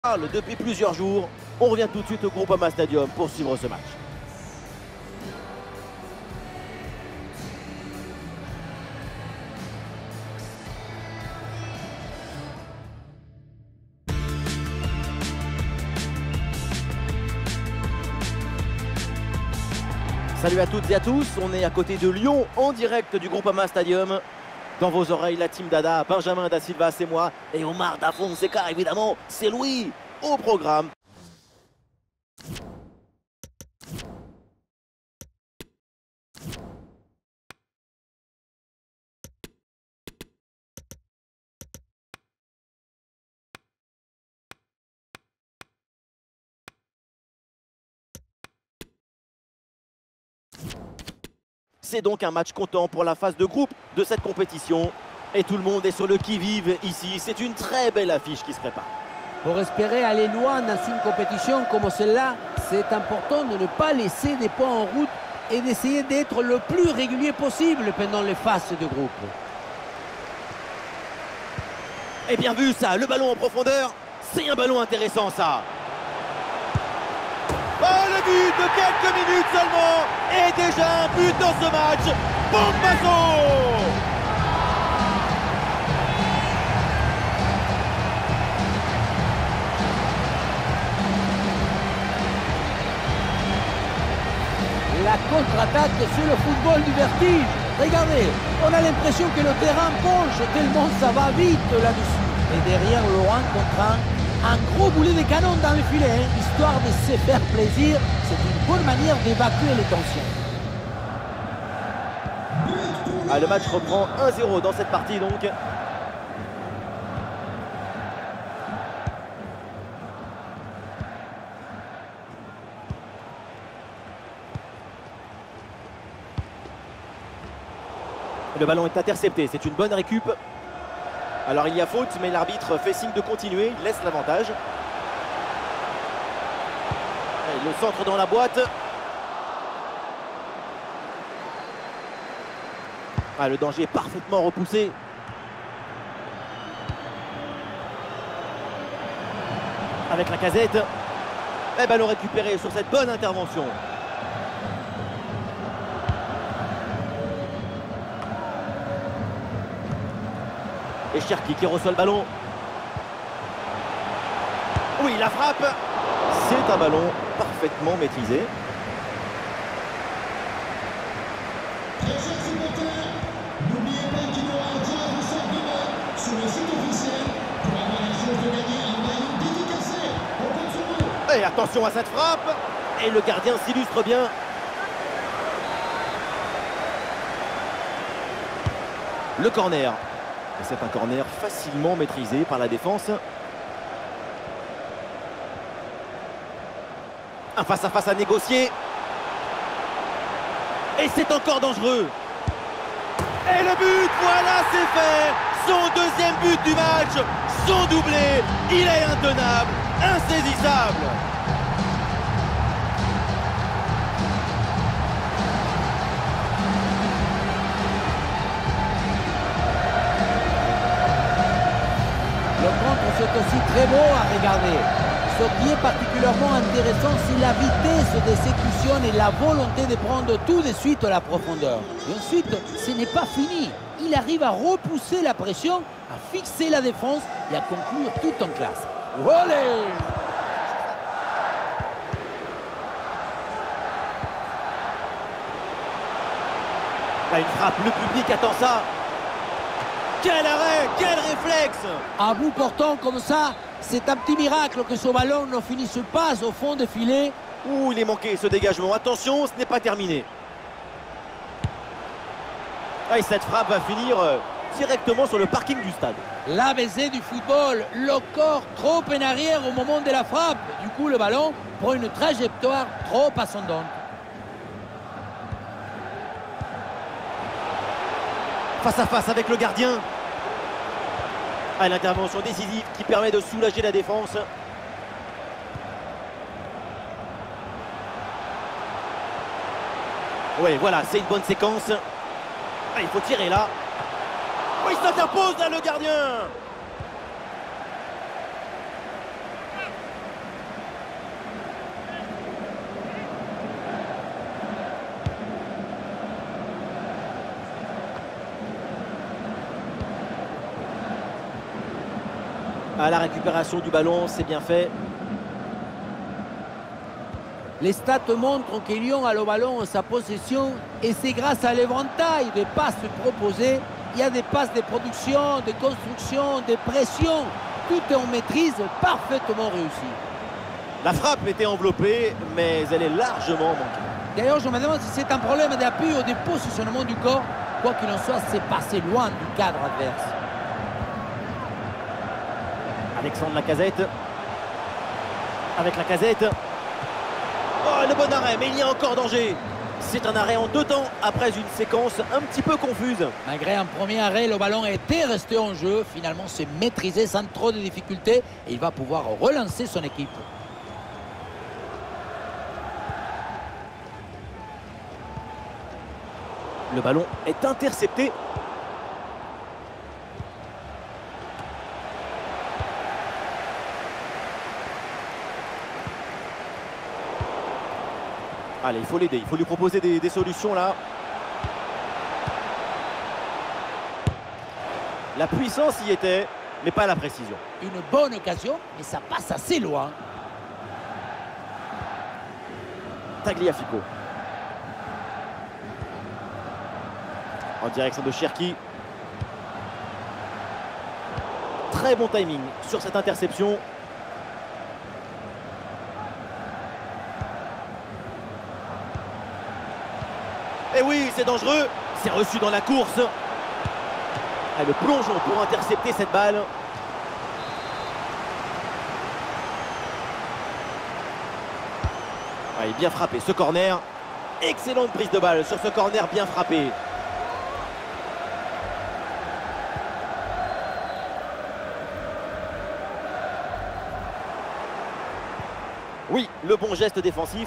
parle depuis plusieurs jours. On revient tout de suite au Groupama Stadium pour suivre ce match. Salut à toutes et à tous, on est à côté de Lyon en direct du Groupama Stadium. Dans vos oreilles, la team Dada, Benjamin Da Silva, c'est moi. Et Omar Da Fonseca, évidemment, c'est Louis au programme. C'est donc un match comptant pour la phase de groupe de cette compétition. Et tout le monde est sur le qui-vive ici. C'est une très belle affiche qui se prépare. Pour espérer aller loin dans une compétition comme celle-là, c'est important de ne pas laisser des points en route et d'essayer d'être le plus régulier possible pendant les phases de groupe. Et bien vu ça, le ballon en profondeur, c'est un ballon intéressant ça. Oh, le but de quelques minutes seulement et déjà un but dans ce match. Bombazo! La contre-attaque sur le football du vertige. Regardez, on a l'impression que le terrain penche tellement ça va vite là-dessus. Et derrière, Laurent contre un gros boulet de canon dans le filet, histoire de se faire plaisir. C'est une bonne manière d'évacuer les tensions. Le match reprend 1-0 dans cette partie donc. Le ballon est intercepté, c'est une bonne récup. Alors il y a faute, mais l'arbitre fait signe de continuer, il laisse l'avantage. Le centre dans la boîte. Le danger est parfaitement repoussé. Avec la Casette. Et ballon récupéré sur cette bonne intervention. Et Cherki qui reçoit le ballon. Oui, la frappe. C'est un ballon parfaitement maîtrisé. N'oubliez pas qu'il y aura un tirage au sort demain sur le site officiel pour avoir la chance de gagner un maillot dédicacé. On compte sur vous. Et attention à cette frappe. Et le gardien s'illustre bien. Le corner. C'est un corner facilement maîtrisé par la défense. Un face-à-face à négocier. Et c'est encore dangereux. Et le but, voilà, c'est fait. Son deuxième but du match. Son doublé. Il est intenable, insaisissable. Le contre, c'est aussi très beau à regarder. Ce qui est particulièrement intéressant, c'est la vitesse d'exécution et la volonté de prendre tout de suite la profondeur. Et ensuite, ce n'est pas fini. Il arrive à repousser la pression, à fixer la défense et à conclure tout en classe. Olé! Une frappe, le public attend ça. Quel arrêt, quel réflexe! À bout portant comme ça, c'est un petit miracle que ce ballon ne finisse pas au fond des filets. Ouh, il est manqué ce dégagement. Attention, ce n'est pas terminé. Et cette frappe va finir directement sur le parking du stade. L'ABC du football, le corps trop en arrière au moment de la frappe. Du coup, le ballon prend une trajectoire trop ascendante. Face à face avec le gardien. L'intervention décisive qui permet de soulager la défense. Oui, voilà, c'est une bonne séquence. Il faut tirer là. Oui, il s'interpose là, le gardien. À la récupération du ballon, c'est bien fait. Les stats montrent que Lyon a le ballon en sa possession et c'est grâce à l'éventail de passes proposées. Il y a des passes de production, de construction, de pression. Tout est en maîtrise, parfaitement réussi. La frappe était enveloppée, mais elle est largement manquée. D'ailleurs, je me demande si c'est un problème d'appui ou de positionnement du corps. Quoi qu'il en soit, c'est passé loin du cadre adverse. Alexandre Lacazette. Avec Lacazette. Oh, le bon arrêt, mais il y a encore danger. C'est un arrêt en 2 temps après une séquence un petit peu confuse. Malgré un premier arrêt, le ballon était resté en jeu. Finalement, c'est maîtrisé sans trop de difficultés et il va pouvoir relancer son équipe. Le ballon est intercepté. Allez, il faut l'aider, il faut lui proposer des solutions là. La puissance y était, mais pas la précision. Une bonne occasion, mais ça passe assez loin. Tagliafico. En direction de Cherki. Très bon timing sur cette interception. Et oui, c'est dangereux. C'est reçu dans la course. Et le plongeon pour intercepter cette balle. Allez, bien frappé ce corner. Excellente prise de balle sur ce corner bien frappé. Oui, le bon geste défensif.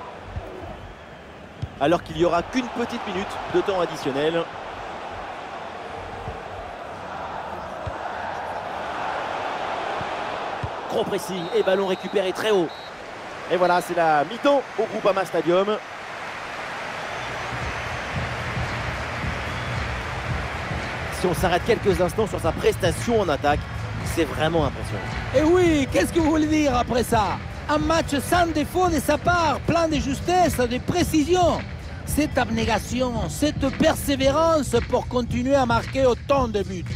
Alors qu'il n'y aura qu'une petite minute de temps additionnel. Gros pressing et ballon récupéré très haut. Et voilà, c'est la mi-temps au Groupama Stadium. Si on s'arrête quelques instants sur sa prestation en attaque, c'est vraiment impressionnant. Et oui, qu'est-ce que vous voulez dire après ça? Un match sans défaut de sa part, plein de justesse, de précision. Cette abnégation, cette persévérance pour continuer à marquer autant de buts.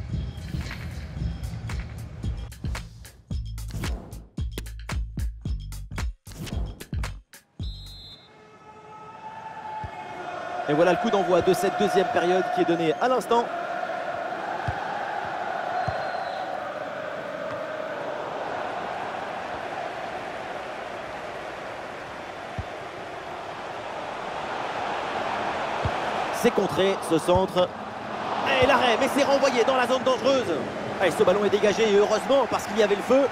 Et voilà le coup d'envoi de cette deuxième période qui est donné à l'instant. C'est contré, ce centre. Et l'arrêt, mais c'est renvoyé dans la zone dangereuse. Et ce ballon est dégagé, et heureusement, parce qu'il y avait le feu.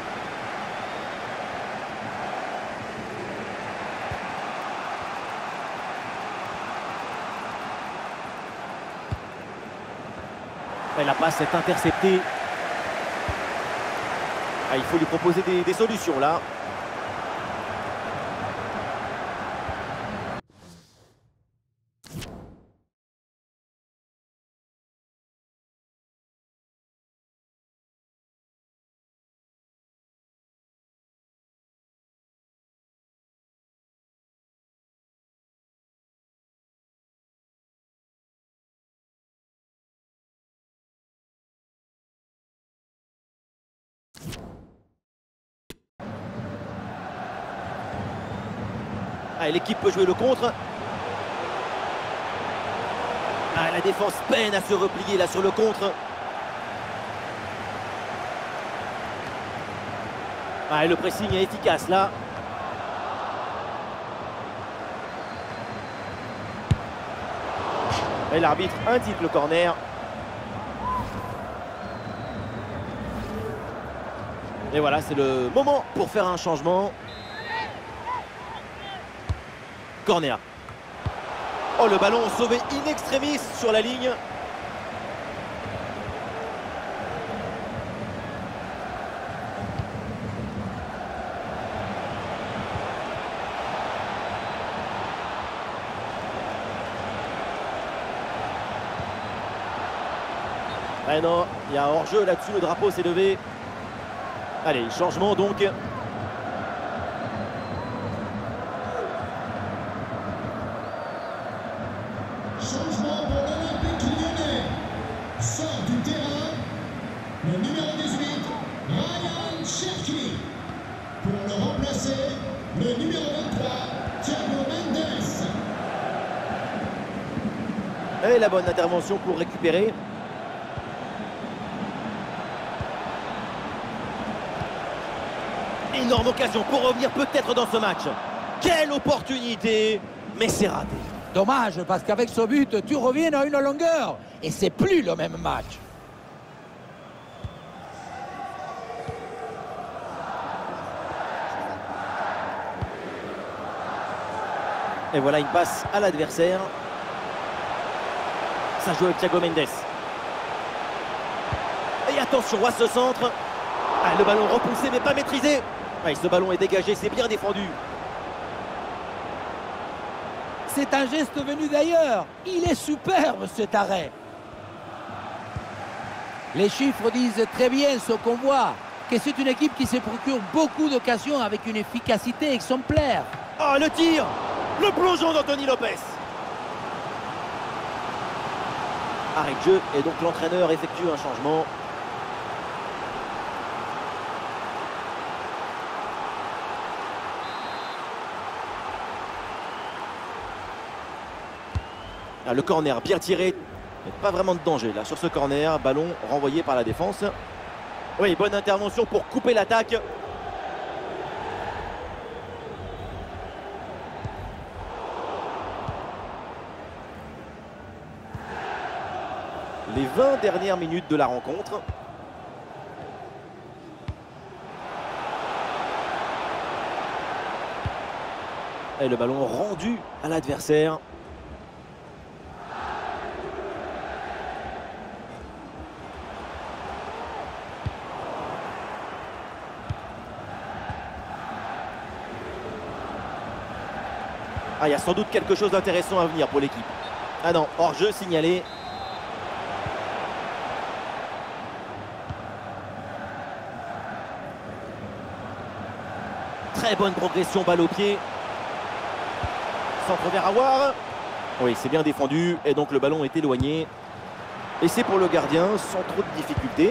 Et la passe est interceptée. Ah, il faut lui proposer des solutions, là. Ah, l'équipe peut jouer le contre. Ah, la défense peine à se replier là sur le contre. Ah, et le pressing est efficace là. Et l'arbitre indique le corner. Et voilà, c'est le moment pour faire un changement. Corner. Oh, le ballon sauvé in extremis sur la ligne. Ah non, il y a hors-jeu là-dessus, le drapeau s'est levé. Allez, changement donc. Changement pour l'Olympique Lyonnais. Sort du terrain le numéro 18, Ryan Cherki. Pour le remplacer, le numéro 23, Thiago Mendes. Et la bonne intervention pour récupérer. Énorme occasion pour revenir peut-être dans ce match. Quelle opportunité, mais c'est raté. Dommage, parce qu'avec ce but, tu reviens à une longueur. Et c'est plus le même match. Et voilà une passe à l'adversaire. Ça joue avec Thiago Mendes. Et attention à ce centre. Ah, le ballon repoussé mais pas maîtrisé. Ah, ce ballon est dégagé, c'est bien défendu. C'est un geste venu d'ailleurs. Il est superbe cet arrêt. Les chiffres disent très bien ce qu'on voit. Que c'est une équipe qui se procure beaucoup d'occasions avec une efficacité exemplaire. Ah, le tir. Le plongeon d'Anthony Lopez. Arrêt de jeu et donc l'entraîneur effectue un changement. Ah, le corner bien tiré. Pas vraiment de danger là sur ce corner. Ballon renvoyé par la défense. Oui, bonne intervention pour couper l'attaque. Les 20 dernières minutes de la rencontre. Et le ballon rendu à l'adversaire. Ah, il y a sans doute quelque chose d'intéressant à venir pour l'équipe. Ah non, hors-jeu signalé. Très bonne progression, balle au pied. Centre vers Aouar. Oui, c'est bien défendu et donc le ballon est éloigné. Et c'est pour le gardien sans trop de difficultés.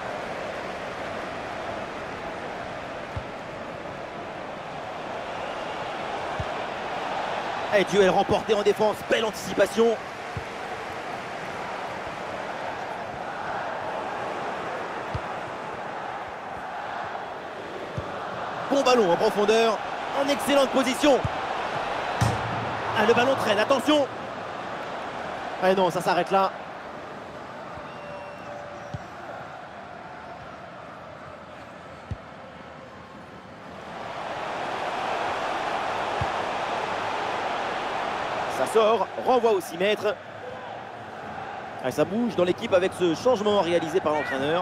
Et duel remporté en défense, belle anticipation. Bon ballon en profondeur, en excellente position. Ah, le ballon traîne, attention. Ah non, ça s'arrête là. Ça sort, renvoi au 6 mètres. Ah, ça bouge dans l'équipe avec ce changement réalisé par l'entraîneur.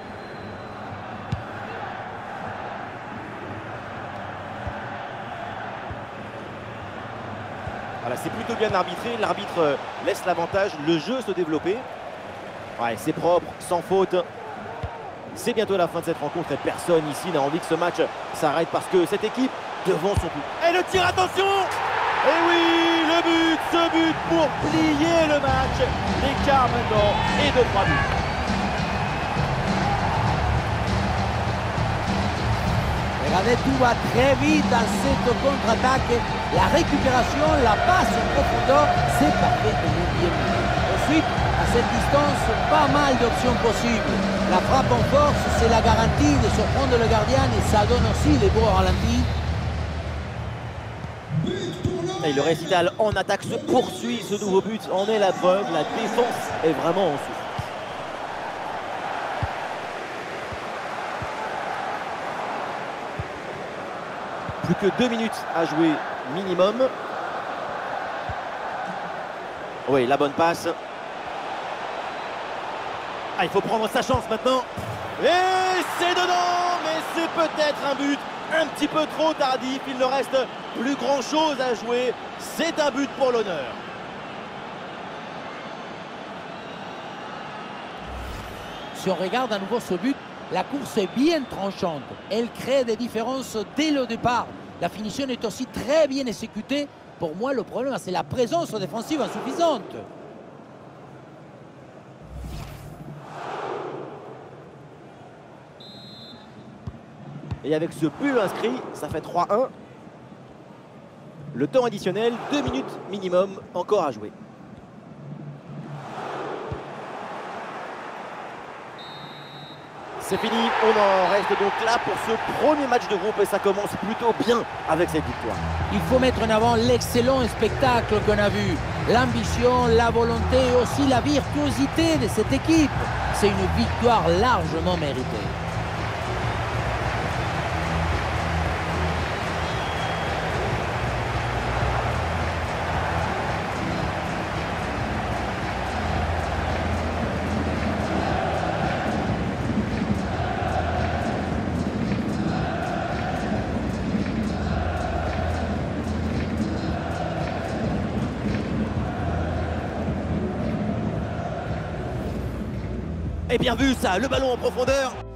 Voilà, c'est plutôt bien arbitré. L'arbitre laisse l'avantage, le jeu se développer. Ouais, c'est propre, sans faute. C'est bientôt la fin de cette rencontre et personne ici n'a envie que ce match s'arrête parce que cette équipe devant son but. Et le tir, attention! Et oui, le but, ce but pour plier le match. L'écart maintenant est de 3 buts. Regardez, tout va très vite dans cette contre-attaque. La récupération, la passe en profondeur, c'est parfait et bien. Ensuite, à cette distance, pas mal d'options possibles. La frappe en force, c'est la garantie de surprendre le gardien et ça donne aussi les beaux ralentis. Et le récital en attaque se poursuit, ce nouveau but en est la preuve, la défense est vraiment en souffle. Plus que 2 minutes à jouer minimum. Oui, la bonne passe. Ah, il faut prendre sa chance maintenant. Et c'est dedans, mais c'est peut-être un but un petit peu trop tardif. Il ne reste plus grand chose à jouer. C'est un but pour l'honneur. Si on regarde à nouveau ce but, La course est bien tranchante. Elle crée des différences dès le départ. La finition est aussi très bien exécutée. Pour moi, le problème, c'est la présence défensive insuffisante. Et avec ce but inscrit, ça fait 3-1. Le temps additionnel, 2 minutes minimum encore à jouer. C'est fini, on en reste donc là pour ce premier match de groupe et ça commence plutôt bien avec cette victoire. Il faut mettre en avant l'excellent spectacle qu'on a vu. L'ambition, la volonté et aussi la virtuosité de cette équipe. C'est une victoire largement méritée. Et bien vu ça, le ballon en profondeur.